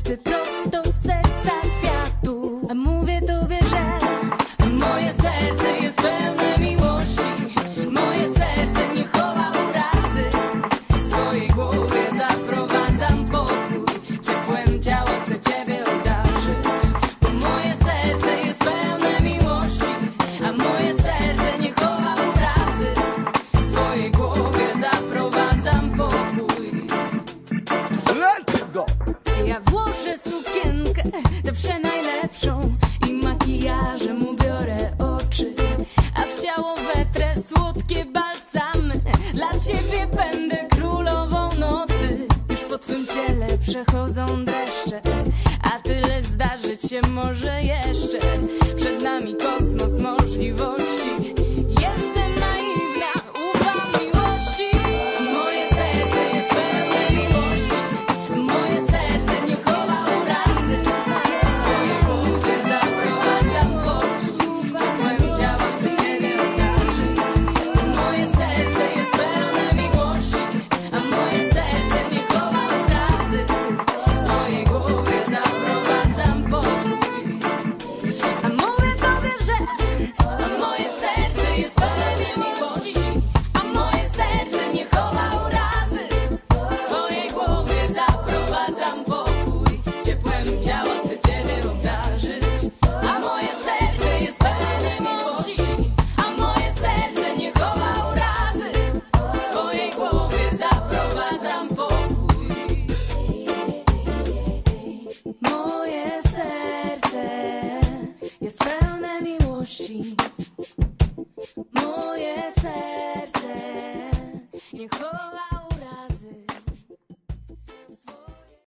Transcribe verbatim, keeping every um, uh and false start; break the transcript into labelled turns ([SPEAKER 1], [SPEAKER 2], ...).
[SPEAKER 1] szepty prosto z serca kwiatu. A mówię tobie, że moje serce jest pełne miłości. Moje serce nie chowa urazy. W swojej głowie zaprowadzam pokój. Ciepłem ciała chcę ciebie obdarzyć. Bo moje serce jest pełne miłości. A moje serce nie chowa urazy. W swojej głowie zaprowadzam pokój.
[SPEAKER 2] Let's go!
[SPEAKER 1] Ja włożę sukienkę, tę przenajlepszą, i makijażem ubiorę oczy, a w ciało wetrę słodkie balsamy. Dla ciebie będę królową nocy. Już po twym ciele przechodzą dreszcze, a tyle zdarzyć się może jeszcze. Przed nami kosmos możliwości.